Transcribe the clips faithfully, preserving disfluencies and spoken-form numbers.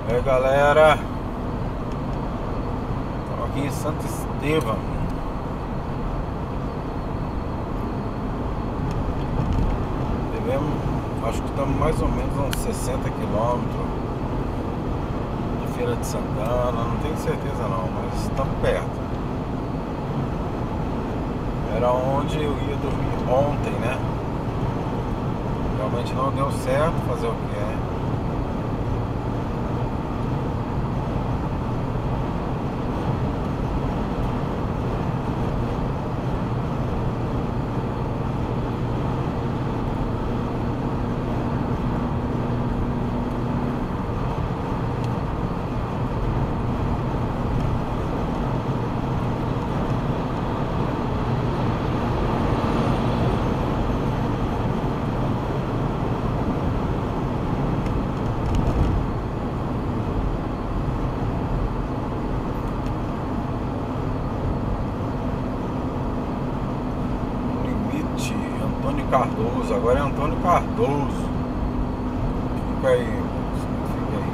E aí, galera, estamos aqui em Santo Estevão. Devemos, acho que estamos mais ou menos a uns sessenta quilômetros da Feira de Santana. Não tenho certeza não, mas estamos perto. Era onde eu ia dormir ontem, né? Realmente não deu certo, fazer o que é. Antônio Cardoso, agora é Antônio Cardoso. Fica aí, fica aí.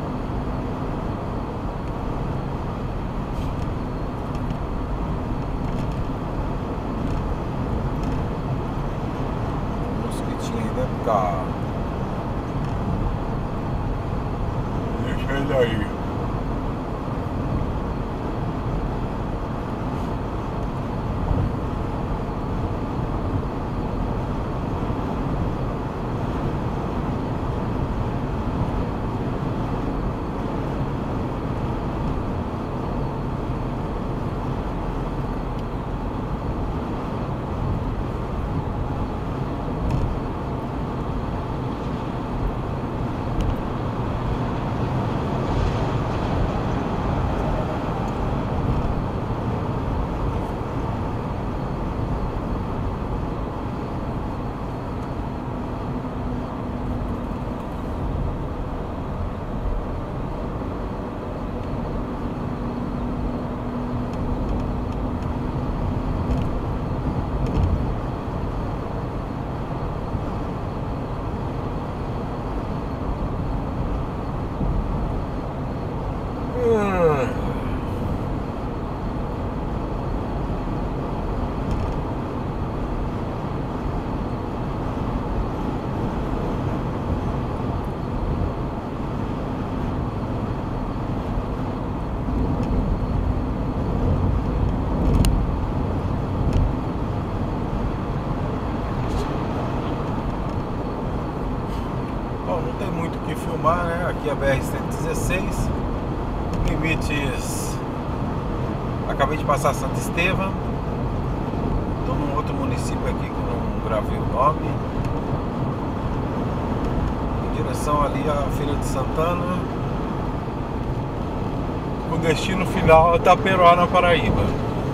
Um mosquitinho aí dentro do carro. Deixa ele aí. Bom, não tem muito o que filmar, né? Aqui é a B R cento e dezesseis, limites. Acabei de passar Santo Estevão. Estou num outro município aqui que eu não gravei o nome. Em direção ali à Feira de Santana. O destino final é Itaperoá, na Paraíba.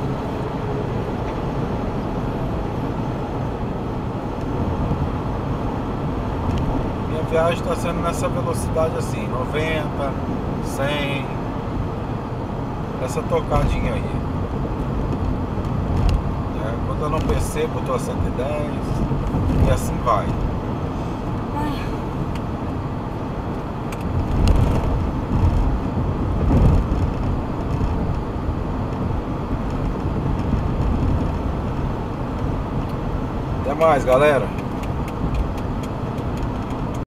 A viagem está sendo nessa velocidade assim, noventa, cem, essa tocadinha aí. É, quando eu não percebo, eu tô a cento e dez e assim vai. Até mais, galera.